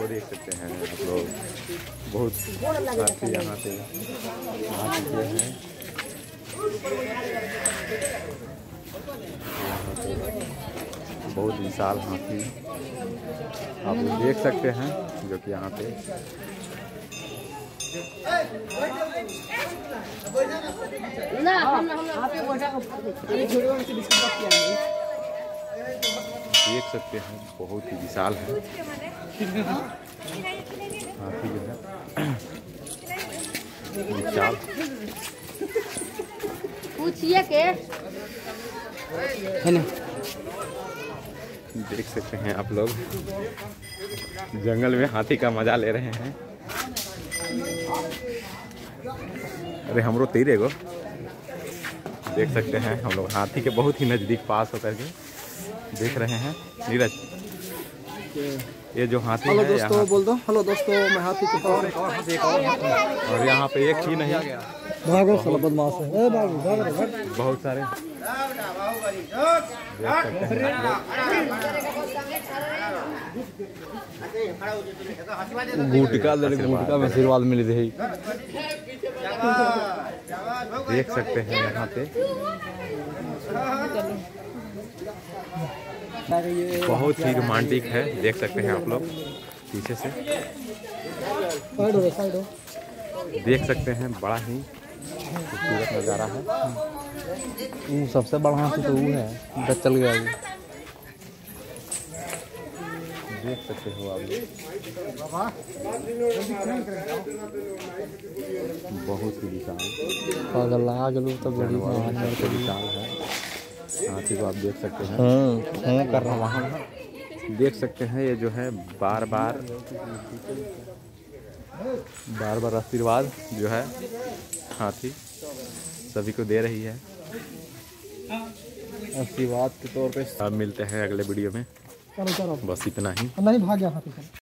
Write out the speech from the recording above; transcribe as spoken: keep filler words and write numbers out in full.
वो देख सकते हैं आप लोग, बहुत हाथी यहाँ पे आ चुके हैं। यहाँ पे बहुत विशाल हाथी आप लोग देख सकते हैं, जो कि यहाँ पे देख सकते हैं, बहुत ही विशाल है हाथी जो है, विशाल। पूछिए के देख सकते हैं आप लोग, जंगल में हाथी का मजा ले रहे हैं। अरे हमरो तेरे गो देख सकते हैं हम लोग हाथी के बहुत ही नज़दीक पास होकर के देख रहे हैं। नीरज, ये जो हाथी हेलो है, दोस्तों बोल दो, हेलो दोस्तों मैं हाथी के पास एक और हाथी एक और और यहाँ पे एक ही नहीं भागो साला बदमाश है। ए बाबू भाग रे भाग। बहुत सारे देख सकते हैं गुटका ले गुटका में आशीर्वाद मिल रही। देख सकते हैं यहाँ पे बहुत ही रोमांटिक है, देख सकते हैं आप लोग पीछे से देख सकते हैं, बड़ा ही खूबसूरत नज़ारा है। वो सबसे बड़ा हाथी तो वो है, बस चल गया वो। देख सकते हो आप लोग, बहुत ही विशाल पागल आ गए तो बड़ी विशाल है हाथी को आप देख सकते हैं। हाँ कर रहा वहाँ देख सकते हैं, ये जो है बार बार बार बार आशीर्वाद जो है हाथी सभी को दे रही है। आशीर्वाद के तौर पे। अब मिलते हैं अगले वीडियो में, चलो चलो बस इतना ही। नहीं भाग गया हाथी।